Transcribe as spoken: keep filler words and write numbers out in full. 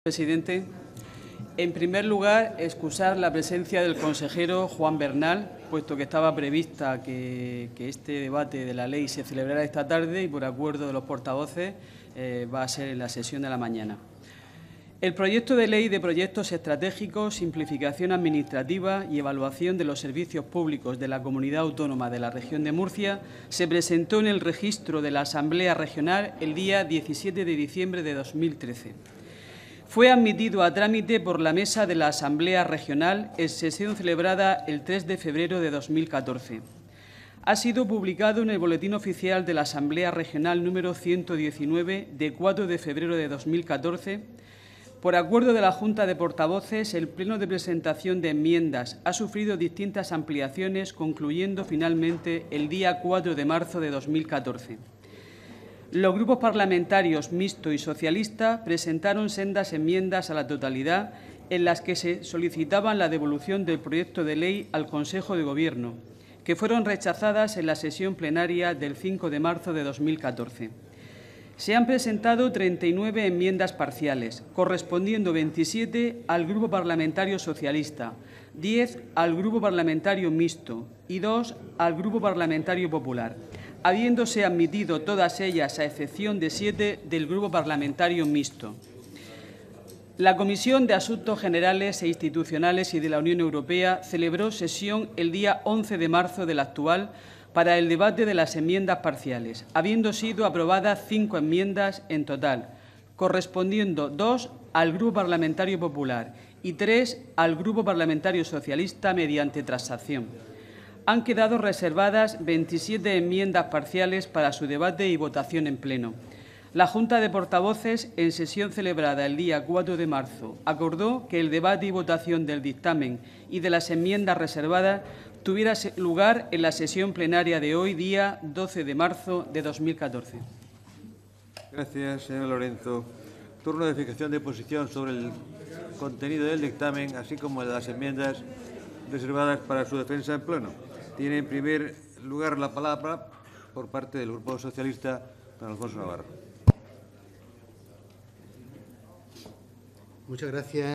Presidente, en primer lugar, excusar la presencia del consejero Juan Bernal, puesto que estaba prevista que, que este debate de la ley se celebrara esta tarde y, por acuerdo de los portavoces, eh, va a ser en la sesión de la mañana. El proyecto de ley de proyectos estratégicos, simplificación administrativa y evaluación de los servicios públicos de la Comunidad Autónoma de la Región de Murcia se presentó en el registro de la Asamblea Regional el día diecisiete de diciembre de dos mil trece. Fue admitido a trámite por la Mesa de la Asamblea Regional en sesión celebrada el tres de febrero de dos mil catorce. Ha sido publicado en el Boletín Oficial de la Asamblea Regional número ciento diecinueve de cuatro de febrero de dos mil catorce. Por acuerdo de la Junta de Portavoces, el pleno de presentación de enmiendas ha sufrido distintas ampliaciones, concluyendo finalmente el día cuatro de marzo de dos mil catorce. Los grupos parlamentarios mixto y socialista presentaron sendas enmiendas a la totalidad en las que se solicitaban la devolución del proyecto de ley al Consejo de Gobierno, que fueron rechazadas en la sesión plenaria del cinco de marzo de dos mil catorce. Se han presentado treinta y nueve enmiendas parciales, correspondiendo veintisiete al Grupo Parlamentario Socialista, diez al Grupo Parlamentario Mixto y dos al Grupo Parlamentario Popular, habiéndose admitido todas ellas a excepción de siete del Grupo Parlamentario Mixto. La Comisión de Asuntos Generales e Institucionales y de la Unión Europea celebró sesión el día once de marzo del actual para el debate de las enmiendas parciales, habiendo sido aprobadas cinco enmiendas en total, correspondiendo dos al Grupo Parlamentario Popular y tres al Grupo Parlamentario Socialista mediante transacción. Han quedado reservadas veintisiete enmiendas parciales para su debate y votación en pleno. La Junta de Portavoces, en sesión celebrada el día cuatro de marzo, acordó que el debate y votación del dictamen y de las enmiendas reservadas tuviera lugar en la sesión plenaria de hoy, día doce de marzo de dos mil catorce. Gracias, señor Lorenzo. Turno de fijación de posición sobre el contenido del dictamen, así como de las enmiendas reservadas para su defensa en pleno. Tiene en primer lugar la palabra, por parte del Grupo Socialista, don Alfonso Navarro. Muchas gracias.